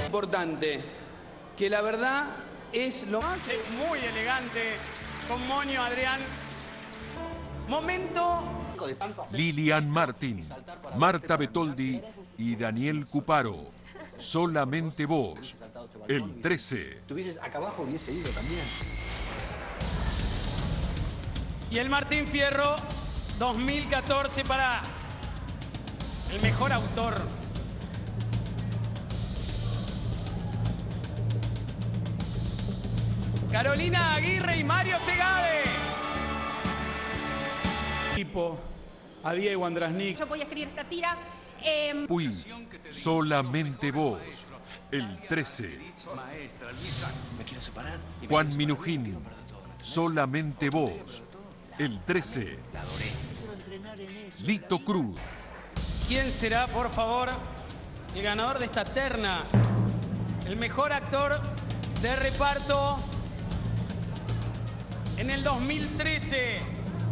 importante, que la verdad es lo más... Muy elegante, con moño, Adrián. Momento... Lilian Martín, Marta Betoldi y Daniel Cuparo. Solamente vos. El 13. Tuvieses acá abajo, hubiese ido también. Y el Martín Fierro 2014 para el mejor autor. Carolina Aguirre y Mario Segade. Tipo a Diego Andrasnik. Yo voy a escribir esta tira. Puy, solamente vos. El 13. Me quiero separar. Juan Minujín, solamente vos. El 13. Lito Cruz. ¿Quién será, por favor, el ganador de esta terna? El mejor actor de reparto en el 2013.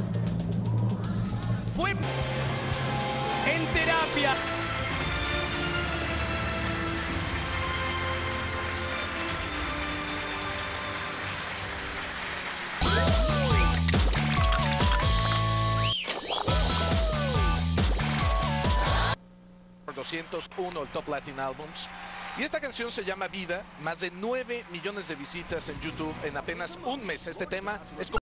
Fue En Terapia. Por 201 el Top Latin Albums. Y esta canción se llama Vida, más de 9 millones de visitas en YouTube en apenas un mes. Este tema es